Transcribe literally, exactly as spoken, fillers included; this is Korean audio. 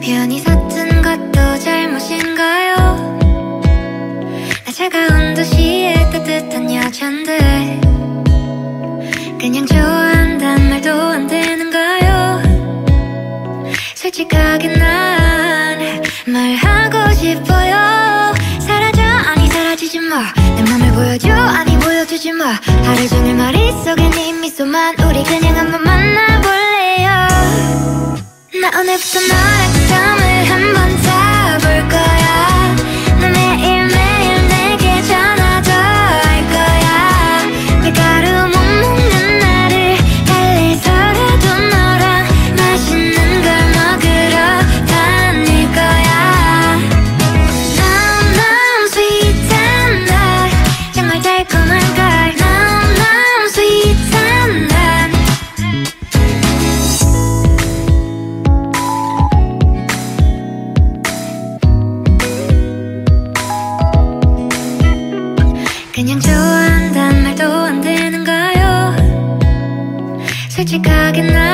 우연히 샀던 것도 잘못인가요? 나 차가운 도시의 따뜻한 여잔데 그냥 좋아한단 말도 안 되는가요? 솔직하게 난 말하고 싶어요. 사라져 아니 사라지지 마. 내 맘을 보여줘 아니 보여주지 마. 하루 종일 머릿속에 네 미소만. 우리 그냥 한번 만나볼래요. 나 오늘부터 너랑 썸을 한번 타볼 거야. 너 매일매일 내게 전화도 할 거야. 밀가루 못 먹는 나를 달래서라도 너랑 맛있는 걸 먹으러 다닐 거야. 너무 sweet한 날 정말 달콤한 걸. 너무 sweet한 날 그냥 좋아한단 말도 안 되는가요? 솔직하게 나